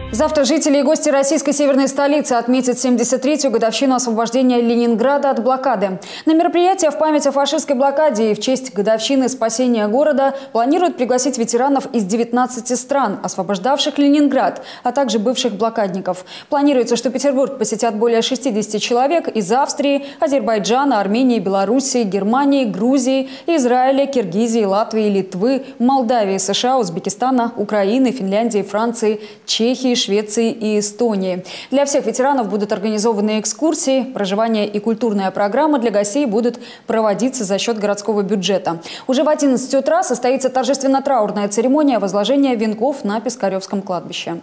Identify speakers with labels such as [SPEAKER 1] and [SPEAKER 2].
[SPEAKER 1] Завтра жители и гости российской северной столицы отметят 73-ю годовщину освобождения Ленинграда от блокады. На мероприятие в память о фашистской блокаде и в честь годовщины спасения города планируют пригласить ветеранов из 19 стран, освобождавших Ленинград, а также бывших блокадников. Планируется, что Петербург посетят более 60 человек из Австрии, Азербайджана, Армении, Белоруссии, Германии, Грузии, Израиля, Киргизии, Латвии, Литвы, Молдавии, США, Узбекистана, Украины, Финляндии, Франции, Чехии, Швеции и Эстонии. Для всех ветеранов будут организованы экскурсии, проживание и культурная программа для гостей будут проводиться за счет городского бюджета. Уже в 11 утра состоится торжественно-траурная церемония возложения венков на Пискаревском кладбище.